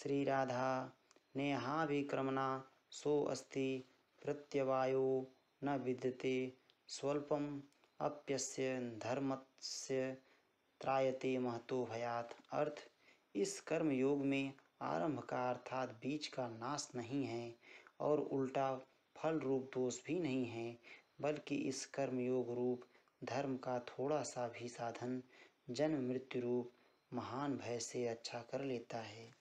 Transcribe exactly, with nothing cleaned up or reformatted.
श्रीराधा नेहाभिक्रमणा सो अस्ति प्रत्यवायो न विद्यते स्वल्पम अप्यस्य धर्मस्य त्रायते महतो भयात्। अर्थ, इस कर्म योग में आरंभ का अर्थात बीज का नाश नहीं है और उल्टा फल रूप दोष भी नहीं है, बल्कि इस कर्म योग रूप धर्म का थोड़ा सा भी साधन जन्म मृत्यु रूप महान भय से रक्षा कर लेता है।